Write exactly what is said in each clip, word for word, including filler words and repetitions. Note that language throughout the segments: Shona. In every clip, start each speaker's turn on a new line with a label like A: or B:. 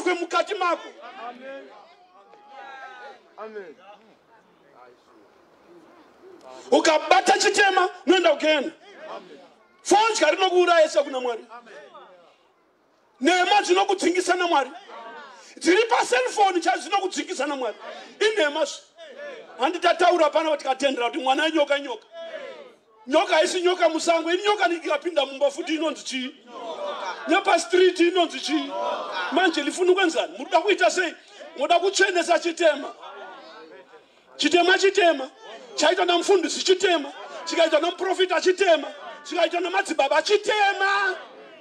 A: kwe mukati mako.
B: Amen. Amen.
A: Ukabata chitema nenda ukenda. Fonzi karino kuurayisa kuna Mwari. Neema dzinokudzingisa na Mwari. Dziri pa cellphone cha dzinokudzingisa na Mwari. Inema. Handitataura pana kuti katendera kuti mwana nyoka nyoka. Nyoka isi nyoka musango, ini nyoka nikapinda mumba futi inonzi chi. Nyopa street inonzi chi. Manje lifunu kwenzani? Muda kuita sei? Muda kuchenesa chitema. Chitema chitema. Chaitwa na mfundisi chitema. Chikaitwa na mprofita chitema. Chikaitwa na madzibaba chitema.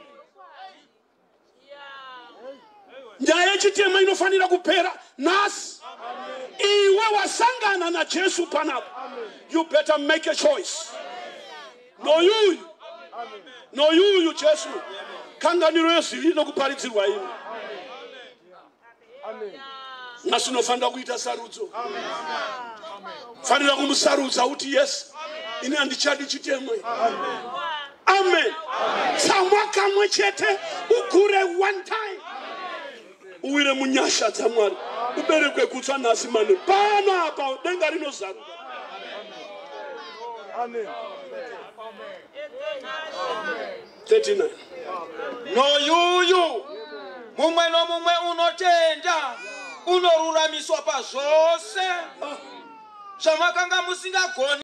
A: Nyaya chitema inofanira kupera nasi. Iwe wasangana na Jesu panapo. You better make a choice. No you. No you, you Jesu. Kanganiro yesu inokuparidzirwa ino.
B: Amen.
A: Nasinofanira kuita sarudzo. Fanira kumusarudza uti yes. Ini handichadi chitema. Amen. Tsamwa kamwe chete ukure one time. Uwire munyasha dza Mwari. Uberekwe kutsva nasi mano. Pana apa denga rinozaruka.
B: Amen.
A: thirty-nine.
C: No yuyu mumwe no mumwe unotenda unoruramiswa pa zvose zvamakanga musingagoni.